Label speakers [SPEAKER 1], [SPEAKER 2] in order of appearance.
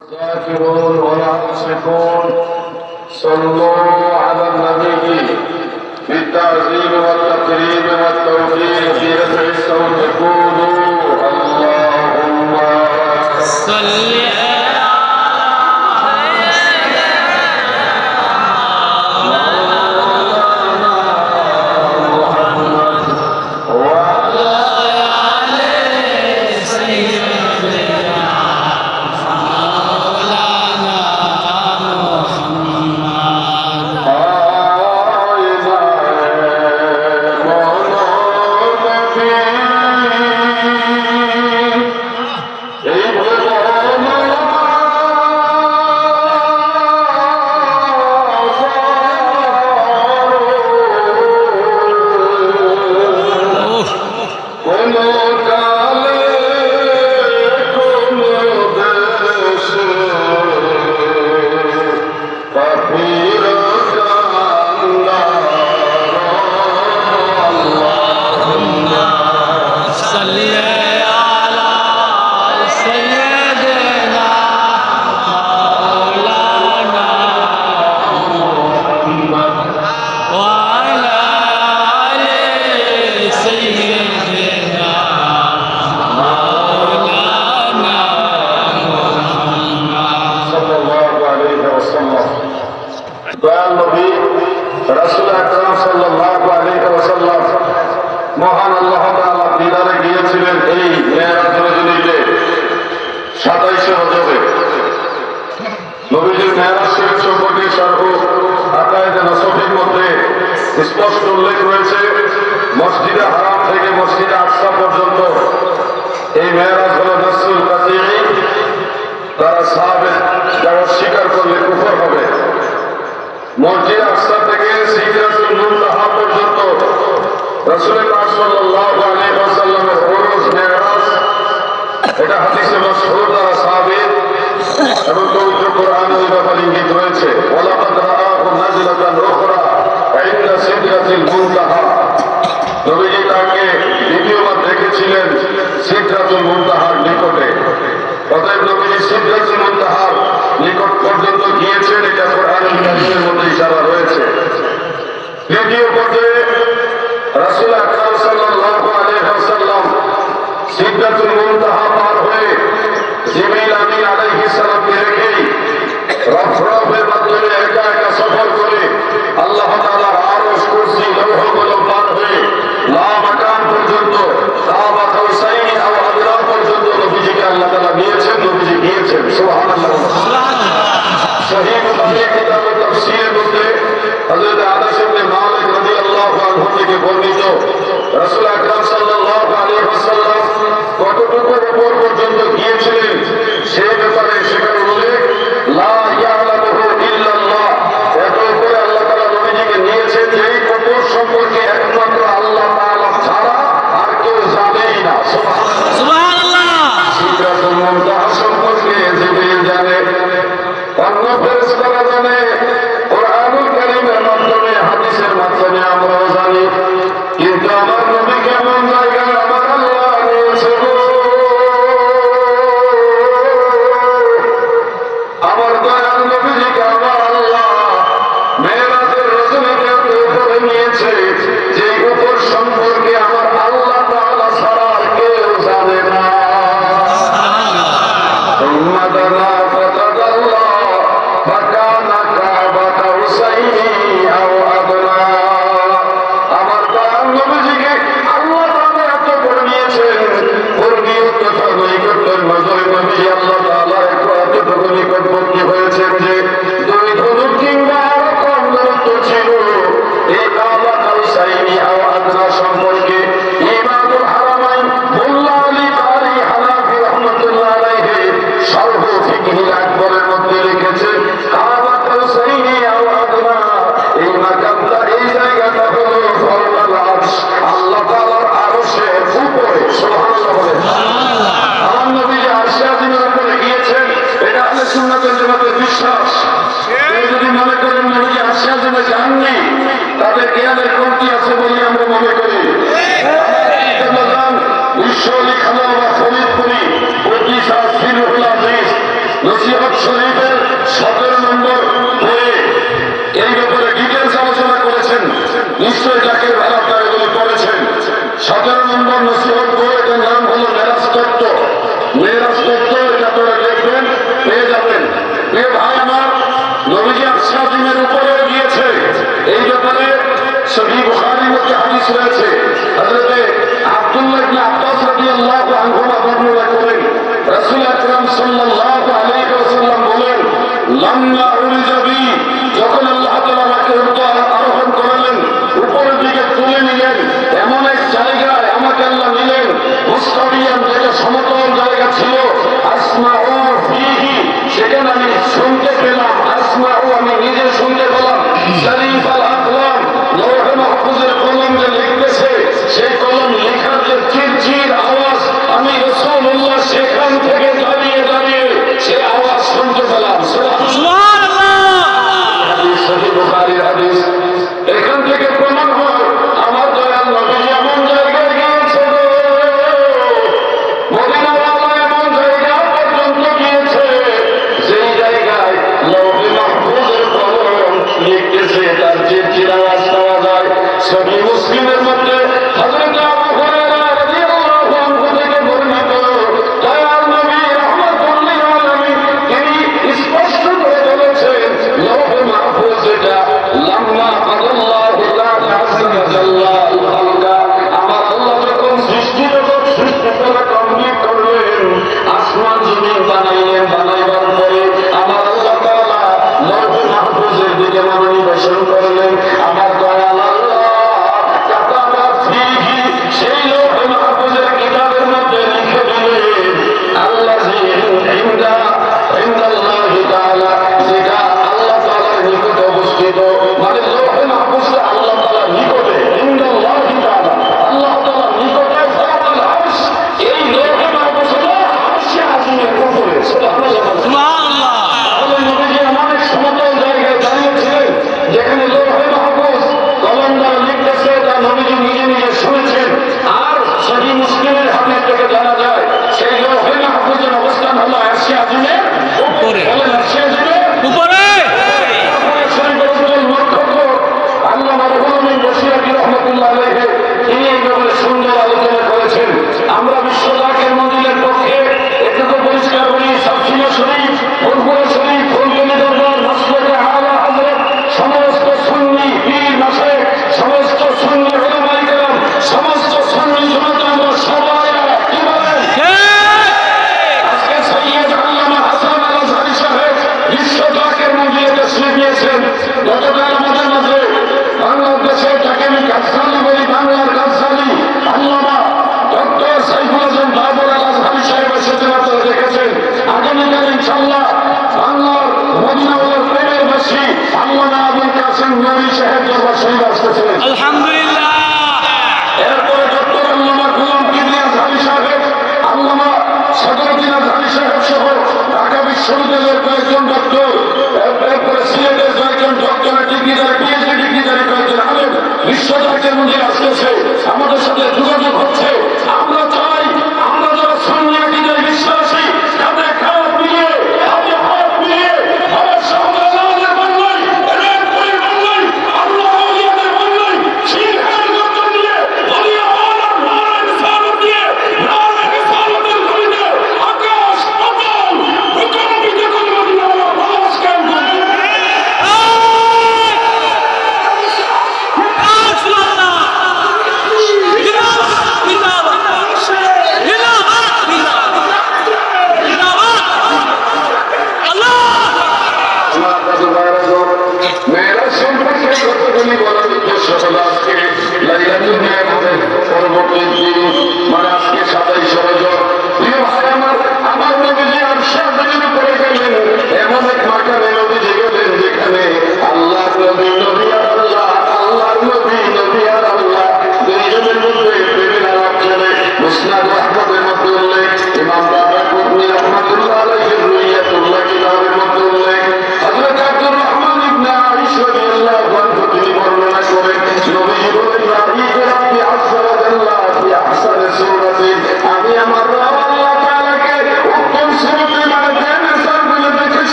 [SPEAKER 1] الذاكرون والعاصفون صلوا على النبي بالتعظيم والتكريم والتوقير في رفع الصوت قولوا اللهم صل মহান আল্লাহ তাআলা দিদারে গিয়েছিলেন এই মেরাজ রজনীতে 27 রজবে। নবীজির মেরাজ শরীফ সম্পর্কে সর্ব আকায়েদে নসফের মধ্যে স্পষ্ট উল্লেখ রয়েছে। মসজিদে হারাম থেকে মসজিদে আকসা পর্যন্ত এই মেরাজ হলো নসরুল কাতিঈ। তারা সাহাবে যারা স্বীকার করলে কুফর হবে। মসজিদ আকসা থেকে সিদরাতুল মুনতাহা পর্যন্ত রাসূলুল্লাহ সাল্লাল্লাহু আলাইহি ওয়াসাল্লামের উরুজ মেরাজ, এটা হাদিসে মাশহুর দ্বারা সাবিত এবং পবিত্র কোরআনে এই ব্যাপারে ইঙ্গিত রয়েছে। ওয়ালাকাদ রাআহু নাযিলাতান উখরা ইনদা সিদরাতিল মুনতাহা। নবীজি তাকে দ্বিতীয়বার দেখেছিলেন সিদরাতুল মুনতাহার নিকটে। অতএব নবীজি সিদরাতুল মুনতাহার নিকট পর্যন্ত গিয়েছেন, এটা কোরআনের কারিমের মধ্যে ইশারা রয়েছে। দ্বিতীয় পর্যায়ে রাসূল আকরাম সাল্লাল্লাহু আলাইহি ওয়াসাল্লাম সিদরাতুল মুনতাহা পার হয়ে জিবরিল আমিন আলাইহিস সালামকে রেখে রফরফের মাধ্যমে একা একা সফর করে আল্লাহ তাআলার আরশ, কুরসি, লৌহ কলম পার হয়ে লা মাকান পর্যন্ত কাবা কাউসাইনি আও আদরা পর্যন্ত নবীজিকে আল্লাহ তাআলা নিয়েছেন, নবীজি গিয়েছেন। সুবহানাল্লাহ। সহিহ বুখারী কিতাবে তাফসীরের মধ্যে হযরত আনাস ইবনে মালিক রাদিয়াল্লাহু আনহু থেকে বর্ণিত রাসূল আকরাম সাল্লাল্লাহু আলাইহি ওয়াসাল্লাম কতটুকু উপর পর্যন্ত গিয়েছিলেন সেই ব্যাপারে সেখানে উল্লেখ লা ইয়ালামুহু ইল্লাল্লাহ। এত উপরে আল্লাহ তাআলা নবীজিকে নিয়েছেন যে এই উপর সম্পর্কে একমাত্র আল্লাহ তাআলা ছাড়া আর কেউ জানেই না। সুবহানাল্লাহ। সিদরাতুল মুনতাহা সম্পর্কে জিবরিল জানে, অন্য ফেরেশতারা জানে, কোরআনুল কারীমের মাধ্যমে, হাদিসের মাধ্যমে আমরাও জানি। কিন্তু আমার নবীকে এমন জায়গায় আমার আল্লাহ নিয়েছে, আমার দয়াল নবীজিকে আমার আল্লাহ মেরাজের রজনীতে উপরে নিয়েছে যে উপর সম্পর্কে আমার আল্লাহ তাআলা ছাড়া আর কেউ জানে না। আমার দয়াল নবীজিকে আল্লাহ তাআলা এত করে নিয়েছেন, পূর্ণীয়তা নৈকট্যের নজরে নবী আল্লাহ তাআলা এতটুকু নিকটবর্তী হয়েছেন যে দুই ধনুক কিংবা আরো কম দূরত্ব ছিল এই কাবা কাউসাইনি আও আদনা সম্পর্কে। ইমামুল হারামাইন মোল্লা আলী কারি হানাফি রাহমাতুল্লাহ আলাইহি শারহ ফিকহিল আকবরের মধ্যে লিখেছেন কাবা কাউসাইনি আও আদনা, এই মাকামটা, এই জায়গাটা হলো ফরমাল আরশ, আল্লাহ তাআলার আরশের উপরে। সুবহানাল্লাহ। আমার নবী আরশে আজিমের উপরে গিয়েছেন, এটা আহলে সুন্নাত ওয়াল জামাতের বিশ্বাস। কেউ যদি মনে করেন নবী আরশে আজিমে যাননি, তাদের জ্ঞানের কমতি আছে বলে আমরা মনে করি। বিশ্ব লিখানো বা ফরিদপুরি নসিহত মুসনদ শরীফের 17 নম্বর বইয়ে এই ব্যাপারে ডিটেলস আলোচনা করেছেন। নিশ্চয়ই জাকির ভাই আপনারা এগুলো পড়েছেন। 17 নম্বর নসিহত বই, এটার নাম হলো মেরাজ তত্ত্ব। মেরাজ তত্ত্ব, এটা আপনারা দেখবেন, পেয়ে যাবেন। এ ভাই আমার, নবীজি আশরাফিনের উপরে গিয়েছে। এই ব্যাপারে সহিহ বুখারীর মধ্যে হাদিস রয়েছে। হযরতে আব্দুল্লাহ ইবনে আব্বাস রাদিয়াল্লাহু আনহুমা বর্ণনা করেন, রাসূল আকরাম সাল্লাল্লাহু আলাইহি ওয়াসাল্লাম বলেন, লাম্মা উরিজা বি, যখন